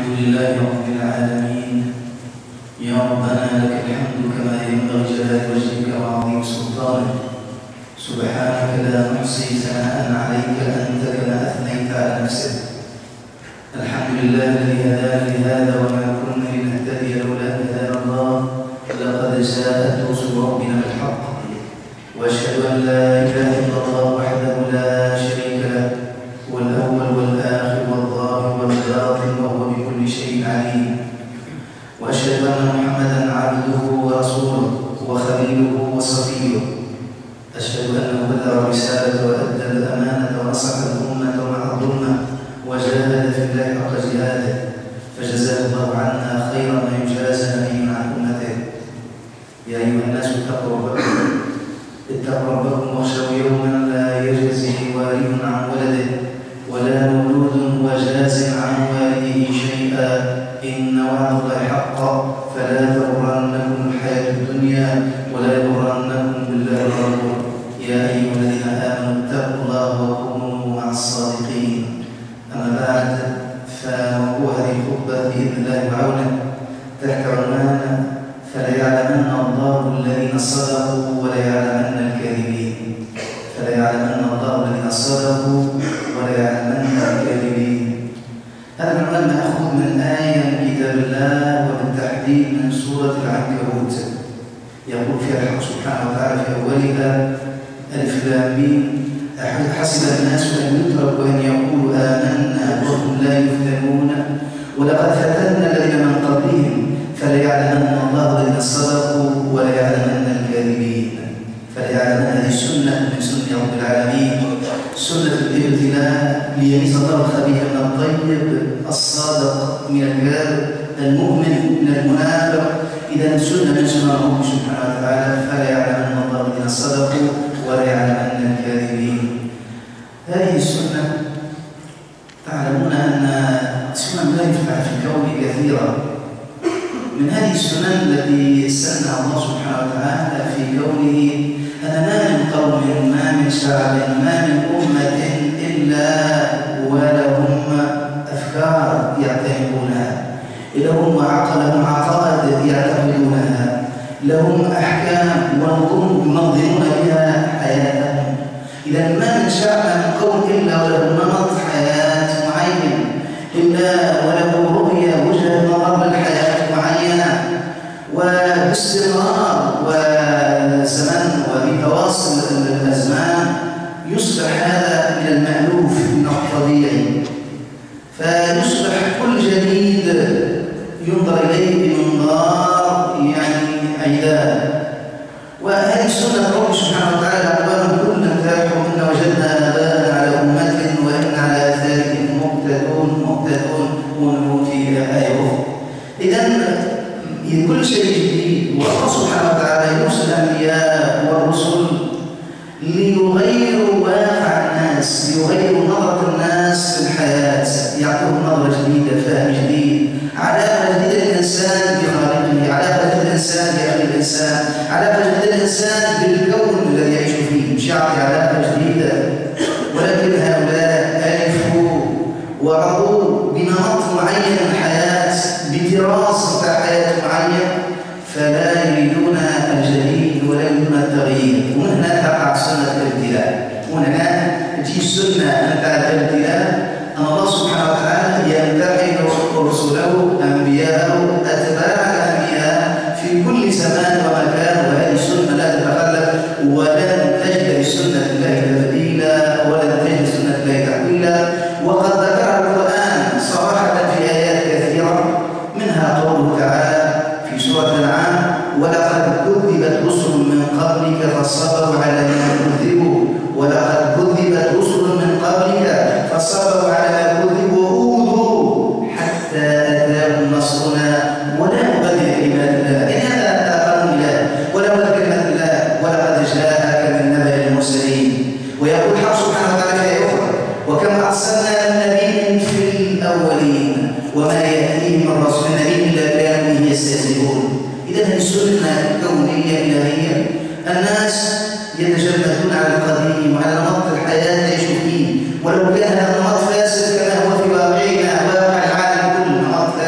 الحمد لله رب العالمين. يا ربنا لك الحمد كما ينبغي جلال وجهك وعظيم سلطانك. سبحانك لا نحصي ثناء عليك أنت كما أثنيت على نفسك. الحمد لله الذي هدانا لهذا وما كنا لنهتدي لولا أن هدانا الله. لقد جاءت رسل ربنا بالحق، وأشهد أن لا إله إلا الله وحده لا شريك له، هو الأول والآخر والظاهر والباطن وهو بكل شيء عليم. وأشهد أن محمدا عبده ورسوله وخليله وصفيه. أشهد أنه بلغ الرسالة وأدى الأمانة ونصح الأمة مع الظلمة وجاهد في الله حق جهاده، فجزاه الله عنا خير ما يجازى نبي عن أمته. يا أيها الناس اتقوا ربكم واخشوا يوما لا يجزي والد عن ولده ولا مولود وجاز عن والده شيئا، إن وعد الله حق فلا تغرنكم الحياة الدنيا ولا يغرنكم بالله الغرور. يا أيها الذين آمنوا اتقوا الله وكونوا مع الصادقين. أما بعد، فموضوع هذه الخطبة بإذن الله وعونه تحت عنوان فلا يعلمن الله الذين صدقوا ولا يعلمن الكاذبين. فلا يعلمن الله الذين صدقوا ولا يعلمن الكاذبين. هذا العنوان مأخوذ من آية من كتاب الله وبالتحديد من سورة العنكبوت. يقول فيها الحق سبحانه وتعالى في أولها: ألف لام ميم، حسب الناس أن يتركوا أن يقولوا آمنا وهم لا يفتنون ولقد فتنا الذين من قبلهم فليعلمن الله الذين صدقوا وليعلمن الكاذبين. فليعلمن هذه السنة من سنة رب العالمين، سنة الابتلاء ليميز الله الخبيث من الطيب، الصادق من الكاذب، المؤمن من المنافق. إذا سنة من سنة ربه سبحانه وتعالى، فليعلمن الله الذين صدقوا وليعلمن الكاذبين. هذه السنة تعلمون أن سنن لا يفعل في الكون كثيرة. من هذه السنن التي سنها الله سبحانه وتعالى في كونه أن ما من قوم ما من شعب ما من أمة إلا ولهم أفكار يعتنقونها، لهم عقائد يعتقدونها، لهم أحكام ونظم ينظمون بها حياتهم. إذا ما من شعب من قوم إلا وله نمط حياة معين، إلا وله رؤية وجهة نظر للحياة معينة، وباستمرار وزمن وبتواصل الأزمان يصبح هذا من المألوف من الطبيعي، فيصبح كل جديد ينظر إليه بمنظار عداد. وهذه سنة رب سبحانه وتعالى: أقوام كل تاحوا إن وجدنا آباءنا على أمة وإن على آثارهم مقتدون ونؤتي آية. إذا كل شيء جديد، والله سبحانه وتعالى يرسل الأنبياء والرسل ليغيروا واقع الناس، ليغيروا نظرة الناس في الحياة، يعطوهم نظرة جديدة، فهم جديد، علاقة جديدة للإنسان بخالقه، علاقة جديدة للإنسان بأخي الإنسان، علاقة جديدة للإنسان بالكون الذي يعيش فيه. مش يعطي علاقة جديدة، ولكن هؤلاء ألفوا ورضوا بنمط معين من الحياة، بدراسة حياة معين، فلا يريدون الجديد ولا يريدون التغيير. وهنا تقع سنة الابتلاء، وهنا تجي السنة أن تقع الابتلاء، أن الله سبحانه وتعالى يمتحن رسله أنبياءه أتباع الأنبياء في كل زمان ومكان. وهذه السنة لا تتخلف، ولن تجد لسنة الله تبديلا ولن تجد سنة الله تحويلا. وقد ذكر القرآن صراحة في آيات كثيرة، منها قوله تعالى في سورة الأنعام: ولقد كذبت رسل من قبلك فصبروا على ما كذبوا، ولقد كذبت رسل من قبلك فصبروا على ما كذبوا وأوذوا حتى أتاهم نصرنا ولا مبدل كلمات الله. إن هذا قانون الله ولا مبدل كلمات الله، ولقد جاءك من نبأ المرسلين. ويقول الحق سبحانه وتعالى في آية أخرى: وكم أرسلنا من نبي في الأولين وما يأتيهم من رسول نبي إلا كانوا به يستهزئون. إذا هذه السنة كونية إلهية، الناس يتجمدون على القديم وعلى نمط الحياة يعيشوا فيه، ولو كان هذا النمط فاسد كما هو في واقعنا واقع العالم كله، نمط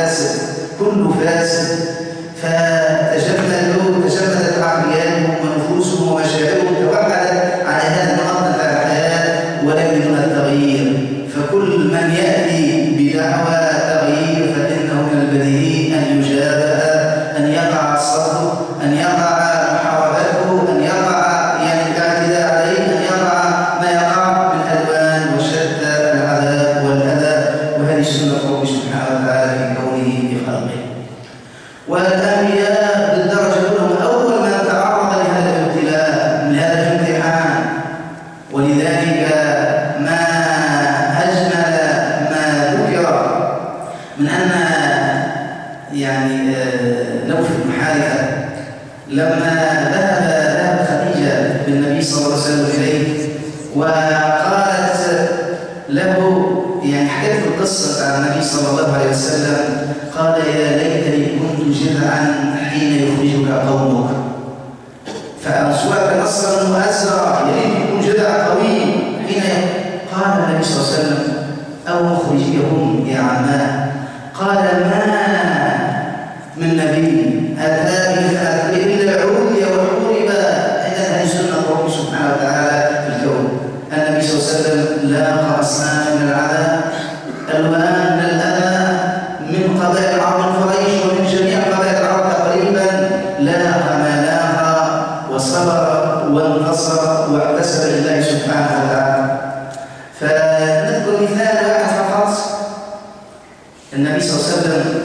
والأنبياء بالدرجة كلهم أول من تعرض لهذا الابتلاء لهذا الامتحان. ولذلك ما أجمل ما ذكر من أن يعني نوف بن حارثة لما ذهب خديجة بالنبي صلى الله عليه وسلم إليه وقالت له يعني حكيت القصة عن النبي صلى الله عليه وسلم قال يا ليتني كنت جذعا حين يخرجك قومك. فأنصرك نصرا مؤزرا يريد يكون جذع قوي حين قال النبي صلى الله عليه وسلم أو مخرجيهم يا عماه. قال ما من نبي أتى به إلا عودي وحورب عند أهل سنة ربه سبحانه وتعالى في الكون. النبي صلى الله عليه وسلم لاقى أصناف من العذاب ألوان من الأذى من قبائل العرب من قريش ومن جميع قبائل العرب تقريبا لاقى ما لاقى وصبر وانتصر واعتسب لله سبحانه وتعالى. فنذكر مثال واحد فقط النبي صلى الله عليه وسلم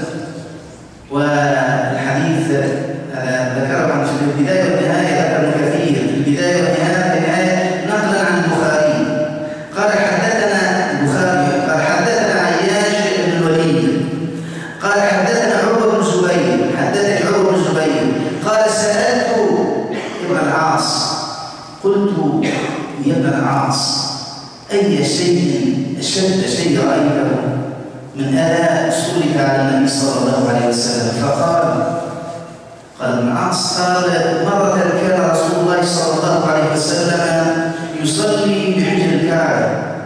والحديث ذكره في البداية والنهاية ذكر ابن كثير في البداية والنهاية نقلا عن البخاري قال حدثنا البخاري قال حدثنا عياش بن الوليد قال حدثنا عروة بن الزبير حدثني عروة بن الزبير قال سألت ابن العاص قلت يا ابن العاص أي شيء أشد شيء رأيته من أذى سلك على النبي صلى الله عليه وسلم؟ فقال ابن العاص قال مرة كان رسول الله صلى الله عليه وسلم يصلي بحجر الكعبة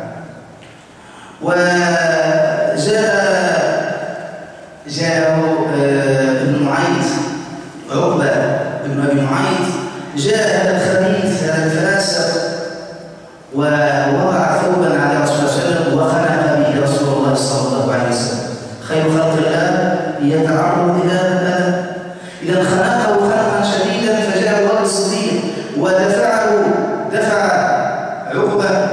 جاءه ابن معيط عقبة بن أبي معيط جاء هذا الخبيث هذا الفاسق ووضع ثوبا على رسول الله صلى الله عليه وسلم وخنق به رسول الله صلى الله عليه وسلم. خير خلق الله يتعرض إلى هذا إذا خنقه خنقا شديدا فجاء أبو بكر الصديق دفع عقبة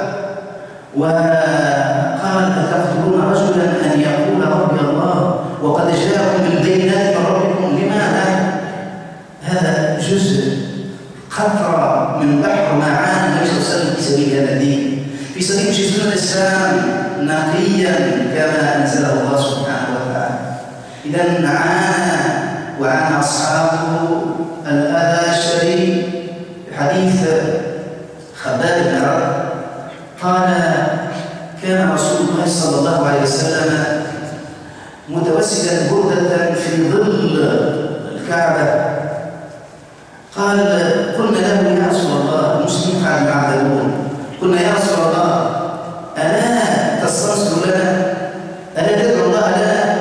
وقال أتقتلون رجلا أن يقول ربي الله وقد جاءكم بالبينات من ربكم؟ لماذا؟ هذا جزء قطرة من بحر معاني النبي صلى الله عليه وسلم في سبيل هذا الدين في سبيل جسم الإسلام نقيا كما أنزله الله سبحانه وتعالى. إذا وعانى أصحابه الأذى الشديد. حديث خباب بن عرب قال كان رسول الله صلى الله عليه وسلم متوسدا بردة في ظل الكعبة. قال قلنا له يا رسول الله المسلمين قاعدين يعذبون قلنا يا رسول الله ألا تستنصر لنا ألا تدعو الله لنا؟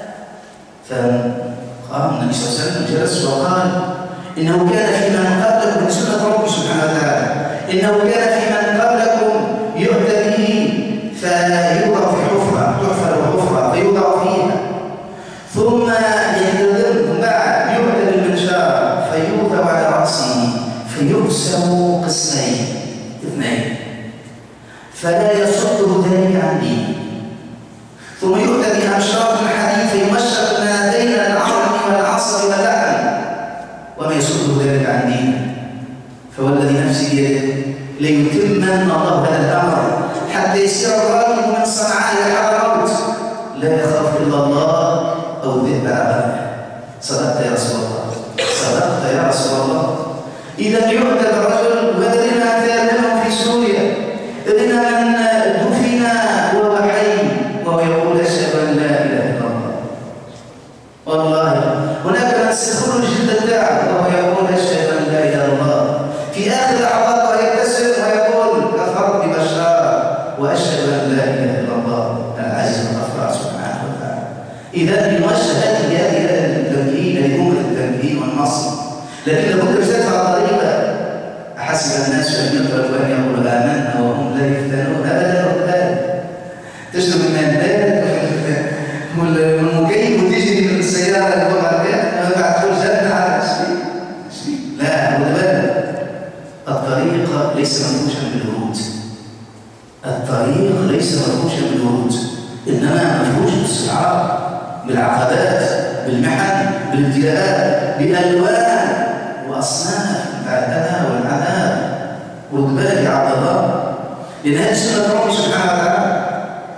فقام النبي صلى الله عليه وسلم جلس وقال إنه كان في من قبلكم من سنة ربي سبحانه وتعالى إنه كان في من قبلكم يؤتى به فيوضع في حفرة تحفر حفرة فيوضع فيها ثم ينتظر بعد يؤتى بالمنشار فيوضع على رأسه فيقسم قسمين اثنين فلا يصده ذلك عن دينه ثم يؤتى بأنشاط الحديد فيمشق ما بين العظم والعصب واللحم وما يصده ذلك عن دينه. فوالذي نفسي بيده ليتمن الله هذا الأمر حتى يسير الراكب من صنعاء إلى حضرموت لا يخاف إلا الله أو الذئب أبدا. صدقت يا رسول الله صدقت يا رسول الله. إذا يؤتى الرجل وذلنا أمثالهم في سوريا لنا من دفن وهو حي وهو يقول أشهد أن لا إله إلا الله. والله هناك من سيخرج جلد الدعوة وهو يقول أشهد أن لا إله إلا الله في آخر لحظات ويبتسم ويقول كفرت ببشار وأشهد أن لا إله إلا الله العزيز الغفار سبحانه وتعالى. إذا المشهد هذه التمكين لجملة التمكين والنصر لكن لابد تدفع طريقة. أحسب الناس أن يتركوا أن يقولوا آمنا وهم لا يفتنون أبدا وأبدا. تشرب من البلد والمكيف وتجري من السيارة اللي بعد تقول جنة على شيء لا أبدا. الطريق ليس مفروشا بالورود. الطريق ليس مفروشا بالورود إنما مفروش بالصعاب بالعقبات بالمحن بالابتلاءات بألوان وأصناف بتاع الأذى والعذاب. ورد بالك يا عبد الله، لأن هذه سنة ربي سبحانه وتعالى.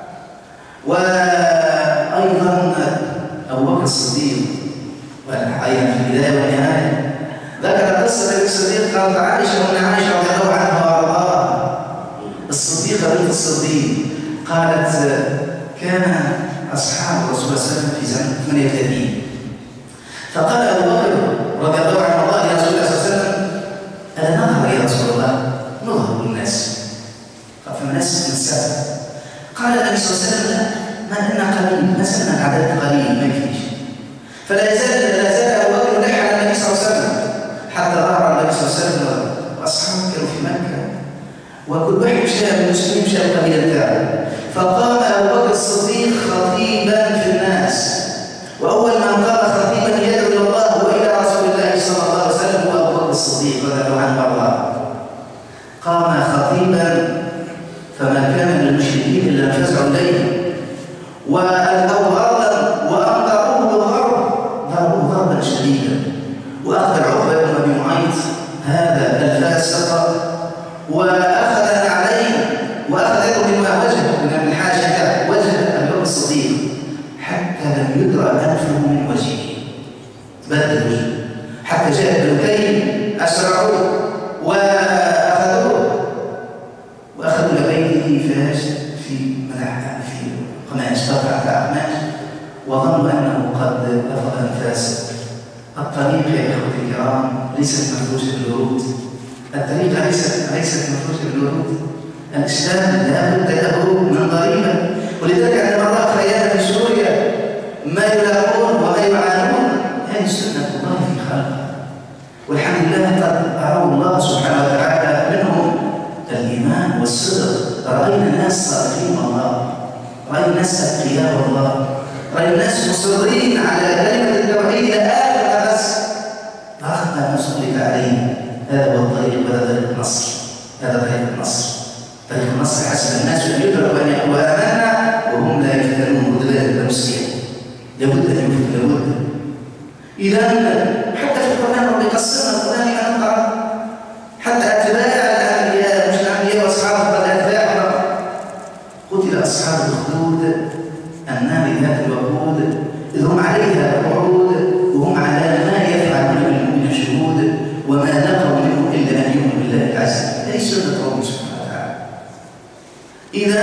وأيضا أبو بكر الصديق والحقيقة في البداية والنهاية ذكر قصة النبي الصديق، قالت عائشة وأن عائشة رضي الله عنها وأرضاها الصديقة بنت الصديق قالت كان أصحاب الرسول صلى الله عليه وسلم في زمن 38، فقال أبو بكر رضي الله عنه الله يا رسول الله صلى الله عليه وسلم ألا نظهر يا رسول الله؟ نظهر للناس. قال فالناس من السبب. قال النبي صلى الله عليه وسلم لا، ما لنا قليل، ما زلنا العدد قليل ما يكفيش. فلا زال أبو بكر يلح على النبي صلى الله عليه وسلم حتى ظهر النبي صلى الله عليه وسلم وأصحابه كانوا في مكة وكل واحد شاء من المسلمين شاء القبيلة بتاعه. فقام أبو بكر الصديق خطيبا في الناس، وأول من قام خطيبا يدعو إلى الله وإلى رسول الله صلى الله عليه وسلم هو أبو بكر الصديق رضي الله عنه وأرضاه. قام خطيبا فما كان من المشركين إلا فزعوا إليه وألقوا غرضا وأمطروه بالغرب، ضربوه ضربا شديدا. وأخذ عقبة بن أبي معيط هذا الفاسق وأخذ عليه وأخذ يده بما وجه من الحاجة وجه أبي بكر الصديق حتى لم يدرى أنفه من وجهه، بدل وجهه حتى جاء ابن كيم أسرعوه وأخذوا لبيته في قماش قطعة قماش وظنوا أنه قد أفض أنفاسه. الطريق يا إخوتي الكرام ليست مفروشة بالورود، الطريقة ليست مفروشة بالورود. الإسلام لابد له من ضريبة، ولذلك عندما رأى خيانة في سوريا ما يلاقون وما يعانون هذه سنة الله في خلقه، والحمد لله قد أروا الله سبحانه وتعالى منهم الإيمان والصدق. رأينا ناس صادقين والله، رأينا ناس أتقياء والله، رأينا ناس مصرين على كلمة التوحيد إلى آخر نفس أخذنا مسؤولية عليه. هذا هو الطريق وهذا طريق النصر، هذا طريق النصر. طريق النصر حسب الناس أن يدركوا أن يقولوا آمنا وهم لا يفتنون وذلك المسلمين لابد أن يفتن لابد. إذا حتى في القرآن ربي يقسمنا القرآن لما نقرأ حتى أتباع الأنبياء مش الأنبياء وأصحاب الأتباع. قتل أصحاب الأخدود النار ذات الوقود إذ هم عليها قعود وهم على ما يفعلون بالمؤمنين شهود وما نقوا منهم إلا أن يؤمنوا بالله العزيز. هذه سنة ربي سبحانه وتعالى. إذا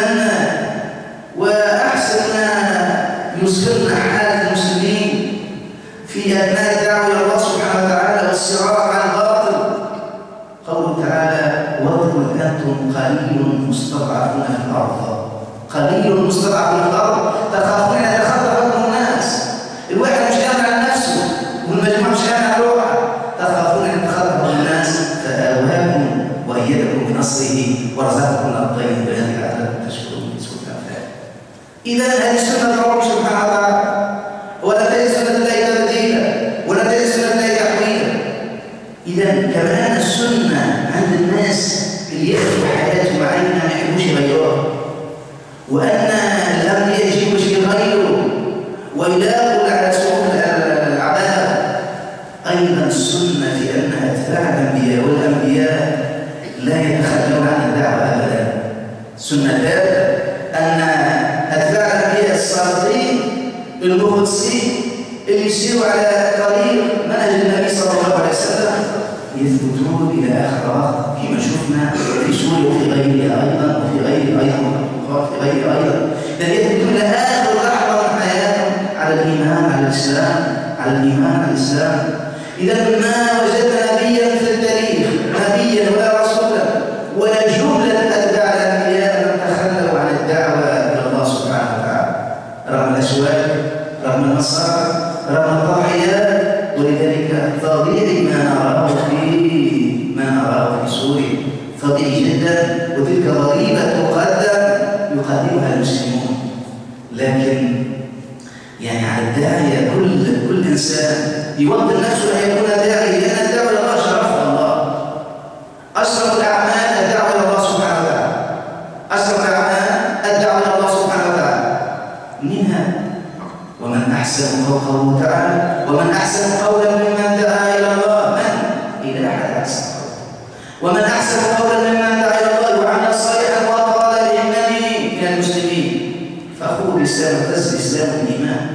وأحسن ما يظهرنا حال المسلمين في أثناء الدعوة إلى الله سبحانه وتعالى والصراع عن الباطل قوله تعالى واذكروا إذ أنتم قليل مستضعفون في الأرض، قليل مستضعفون في الأرض تخافون أن يتخطفكم الناس. الواحد مش آمن على نفسه والمجموعة مش آمن على روحه، تخافون أن يتخطفكم الناس فآواكم وأيدكم بنصره ورزقكم من الطيب بغير عذاب تشكرون في سورة الأنفال. إذا هذه سنة ربنا سبحانه وتعالى ولا تجد سنة الله تبديلا ولا تجد سنة الله تحويلا. إذا كمان السنة عند الناس اللي يأخذوا حياته معينة ما يحبوش يغيروها، وأن الأنبياء يجيبوا شيء غيره ويلاقوا على سوق العذاب. أيضا السنة في أن أتباع الأنبياء والأنبياء لا يتخلون عن الدعوة أبدا. السنة ثابتة أن أتباع الأنبياء الصادقين المخلصين اللي يسيروا على طريق منهج النبي صلى الله عليه وسلم يثبتون إلى آخر وقت كما شفنا في سوريا وفي غيرها أيضا وفي غيرها أيضا وفي غيرها أيضا، بل يثبتون إلى آخر لحظة من حياتهم على الإيمان على الإسلام، على الإيمان على الإسلام. إذا ما وجدنا نبيا في التاريخ نبيا ولا رسولا ولا جملة أتباع الأنبياء من تخلوا عن الدعوة إلى الله سبحانه وتعالى رغم الأشواك رغم المصائب رغم الضحيات. ولذلك طبيعي ما نراه في سوريا طبيعي جدا، وتلك ضريبة يقدمها المسلمون. لكن يعني على الداعية كل إنسان يوطن نفسه أن يكون داعي، لأن الدعوة إلى الله شرف الله. أشرف الأعمال الدعوة إلى الله سبحانه وتعالى، أشرف الأعمال الدعوة إلى الله سبحانه وتعالى. منها ومن أحسن قوله تعالى ومن أحسن قولا ممن دعا إلى الله من؟ إلى أحد أحسن قولا ومن أحسن قولا ممن دعا إلى الله وعمل صالحا وقال إنني من المسلمين فأخوه الإسلام اعتز الإسلام بالإيمان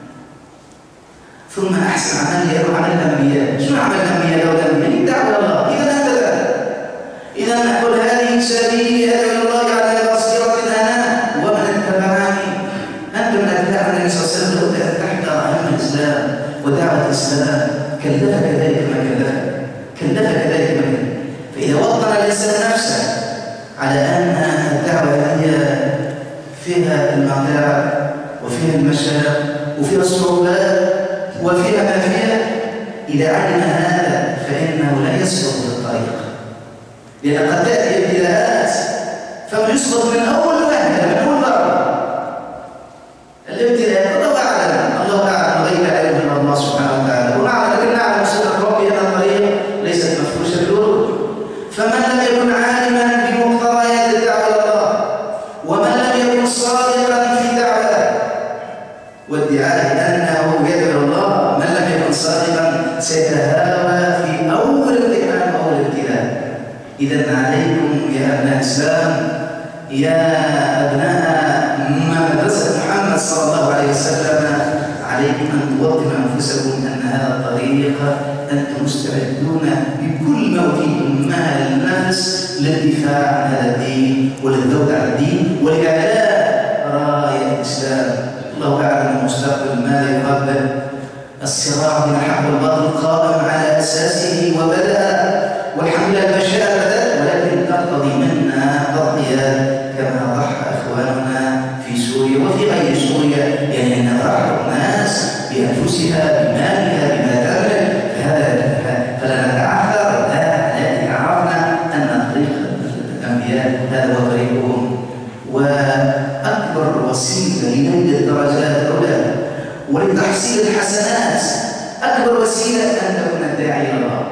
ثم أحسن عمل يدعو عمل الأنبياء شو عمل الأنبياء لو الأنبياء يدعو إلى الله إذا أنت لا إذا نقول هذه سبيلي أدعو إلى الله على بصيرة أنا ومن اتبعني أنت من أتباع النبي صلى الله عليه وسلم لابد أن تحضر أهم الإسلام ودعوة الإسلام كلفك ذلك ما كلفك ذلك ما كلفك فإذا وطن الإنسان نفسه على أن الدعوة هي فيها المتاع وفيها المشاق وفيها الصعوبات وفيها ما فيها إذا علم هذا فإنه لا يسقط في الطريق لأن قد تأتي ابتلاءات فمن يسقط من أول وهلة من أول ضربة الابتلاءات الله أعلم غيب علم من الله سبحانه وتعالى ونعلم نعلم صدق ربي أن الطريق ليست مفروشة بالورود فمن لم يكن عالما بمقتضيات الدعوة إلى الله ومن لم يكن صادقا في دعوته وادعاء أنه يدعو الله من لم يكن صادقا سيتهاوى في أول امتحان أو ابتلاء إذا عليكم يا أبناء الإسلام يا أبناء مدرسة محمد صلى الله عليه وسلم عليكم أن توطنوا أنفسكم أن هذا الطريق أنتم مستعدون بكل ما أوتيتم مال النفس للدفاع عن هذا الدين وللذود على الدين ولإعلاء راية الإسلام. الله أعلم المستقبل ماذا يقابل الصراع بين الحق والباطل قائم على أساسه وبدأ والحمد لله المشاعر بدأت ولكن تقتضي منا تضحيات كما ضحى إخواننا في سوريا وفي غير سوريا يعني أن ضحى الناس بأنفسها بمالها بما تملك فلا نتعثر التي عرفنا أن طريق الأنبياء هذا هو طريقهم وأكبر وسيلة لنيل الدرجات العلى ولتحصيل الحسنات أكبر وسيلة أن تكون الداعي إلى الله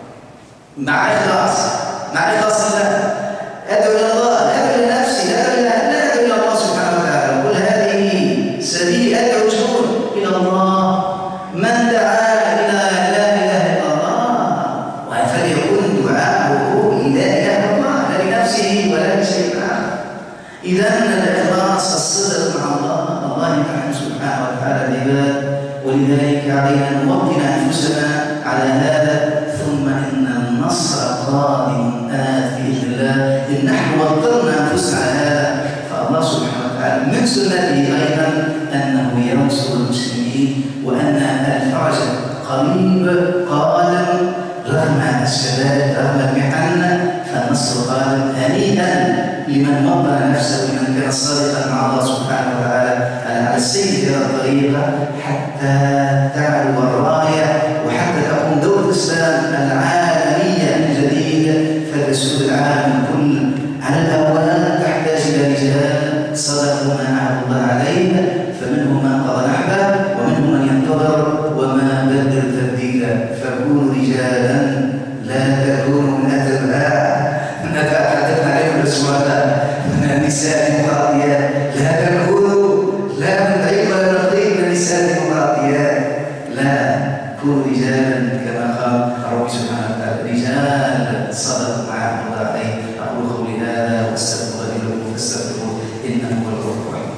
مع إخلاص الله أدعو إلى الله أدعو إلى نفسي لا أدعو إلى الله سبحانه وتعالى قل هذه سبيل أدعو إلى الله من دعا إلى لا إله إلا الله فليكن دعاءه إلى إله الله لا لنفسه ولا لشيء آخر. إذا الإخلاص الصدق مع الله يمتحن سبحانه وتعالى العباد ولذلك علينا أن نوطن أنفسنا على هذا ثم إن النصر قادم بإذن الله إن نحن وطننا أنفسنا على هذا فالله سبحانه وتعالى من سنته أيضا أنه ينصر المسلمين وأن الفرج قريب قادم رغم الشدائد رغم المحن فالنصر قادم هنيئا لمن وطن نفسه ومن كان صادقا مع الله سبحانه وتعالى على السير في هذا الطريق حتى تعلو الرايه وحتى تقوم دولة الإسلام العالمية الجديدة فتسود العالم كله على الأول تحتاج إلى رجال صدقوا ما عهد الله عليه فمنهم من قضى نحبه ومنهم من ينتظر وما بدل تبديلا فكونوا رجالا لا تكونوا من أتباع حدثنا عليكم الأسواق من النساء المغطيات لا تكونوا لا من عيب ولا نقيم من النساء المغطيات لا كونوا رجالا كما قال ربي سبحانه وتعالى رجال صدقوا ما عهد الله عليه. أقول قولي هذا واستغفر لي ولكم فاستغفروه إنه هو الغفور الرحيم.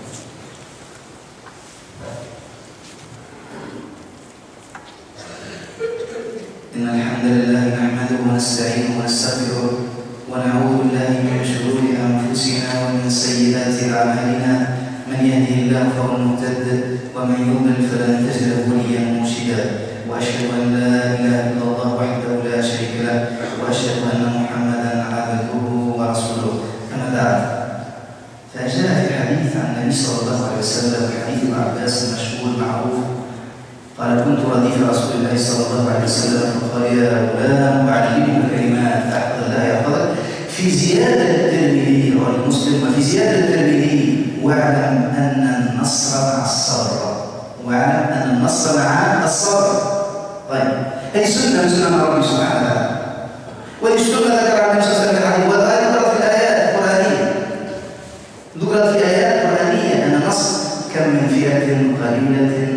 إن الحمد لله نحمده ونستعينه ونستغفره ونعوذ بالله من شرور أنفسنا ومن سيئات أعمالنا من يهده الله فهو المهتد ومن يضلل فلن تجد له وليا مرشدا وأشهد أن لا إله إلا الله وحده لا شريك له وأشهد أن محمدا عبده ورسوله. أما بعد فجاء في الحديث عن النبي صلى الله عليه وسلم حديث ابن عباس المشهور المعروف قال كنت رديف رسول الله صلى الله عليه وسلم فقال يا غلام أعلمك كلمات أحفظ الله يحفظك في زيادة الترمذي والمسلم وفي زيادة الترمذي واعلم أن النصر مع الصبر واعلم أن النصر مع الصبر. طيب هذه سنة من سنن ربي سبحانه وتعالى وهذه سنة ذكر عن النبي صلى الله عليه وسلم وهذه ذكرت في الآيات القرآنية ذكرت في آيات قرآنية أن النصر كم من فئة قليلة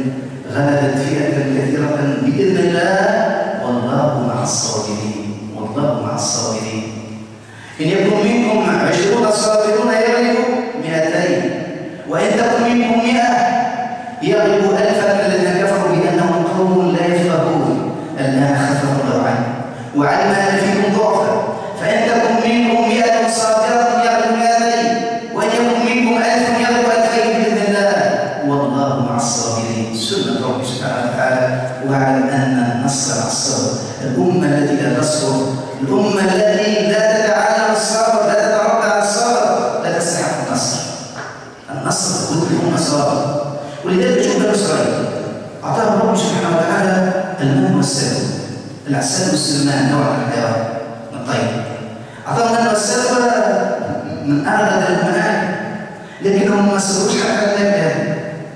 غلبت فئة كثيرة بإذن الله، والله مع الصابرين. والله مع الصابرين. إن يكن منكم 20 صابرون يغلبوا 200، وإن تكن منكم 100 يغلبوا 1000 الذين كفروا بأنهم قوم لا يفقهون. الآن خفف الله عنه وعلم أن فيكم ضعفا، فإن تكن منكم 100 صابرة يغلبوا 200، وإن يكن منكم 1000 يغلبوا 2000 بإذن الله، والله مع الصابرين. سنة ربي سبحانه وتعالى. واعلم أن النصر على الصبر. الأمة التي لا تصبر، الأمة التي لا تتعلم الصبر، لا تتربى على الصبر، لا تستحق النصر. النصر لابد الأمة صابر. ولذلك شوف بني إسرائيل أعطاهم ربي سبحانه وتعالى المن والسلوى. العسل والسلمان نوع من الحيوان من الطير. أعطاهم المن والسلوى من أغلى المناعم، لكنهم ما صبروش حتى ذلك.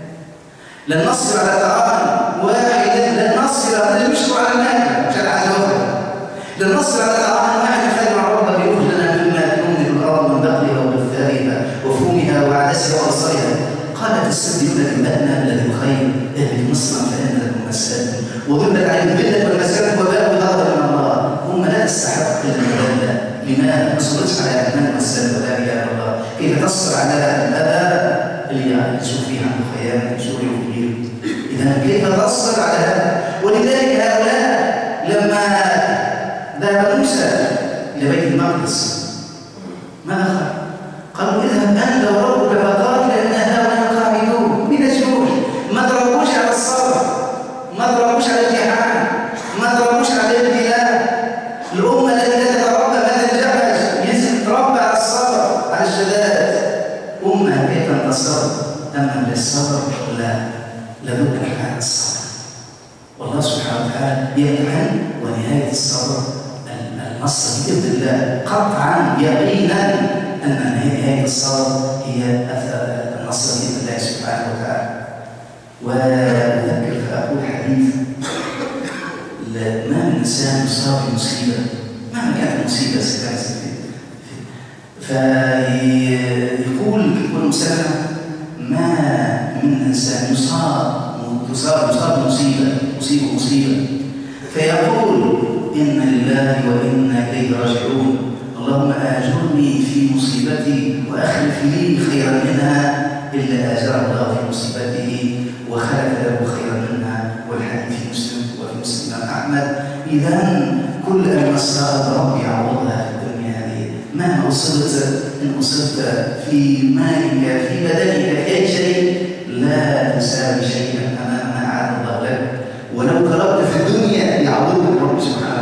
لن نصبر على طعام واحد، لن نصبر، لن نشكر على المال مش على العدوى. لن نصبر على طعام واحد خير مع ربك يخرج لنا مما تنبت الأرض من بقلها وبثارها وفومها وعدسها وبصرها. قال تستبدلون الأدنى الذي خير، اهلك مصرا فإن لكم مساكن وضربت عليهم الذلة والمسكنة وباءوا بغضب من الله. هم لا تستحق إلا الذلة. لماذا؟ ما صبرتش على الأمان والسلام ولا إله إلا الله. كيف تصبر على الأذى اللي يشوف فيه عنده خيانة يشوف فيه؟ إذا كيف تصبر على هذا؟ ولذلك هؤلاء لما ذهب موسى إلى بيت المقدس ماذا قال؟ قالوا اذهب أنت وربك فقاتل إن هؤلاء قاعدون. من الجنود ما ضربوش على الصبر، ما ضربوش على الجهاد، ما ضربوش على الابتلاء. الأمة التي لا تتربى ما تنجحش، يجب تتربى على الصبر، على الشداد. أمة كيف تنتصر؟ أما للصبر لا، لابد من الصبر. والله سبحانه وتعالى يمتحن، ونهاية الصبر النصر بإذن الله. قطعا يقينا أن نهاية الصبر هي النصر بإذن الله سبحانه وتعالى. وأذكر فأقول حديث: ما من إنسان يصاب بمصيبة مهما كانت المصيبة فيقول مسلم: ما من إنسان يصاب مصيبة فيقول: إنا لله وإنا إليه راجعون، اللهم آجرني في مصيبتي وأخلف لي خيرا منها، إلا آجره الله في مصيبته وخلف له خيرا منها. والحديث في مسلم وفي مسلم أحمد. إذا كل أن أصاب ربي عوضها في الدنيا هذه. مهما أصبت، إن أصبت في مالك في بدنك في أي شيء لا تساوي شيئا أمام ما أعاد الله لك. ولو طلبت في الدنيا يعوضك ربي سبحانه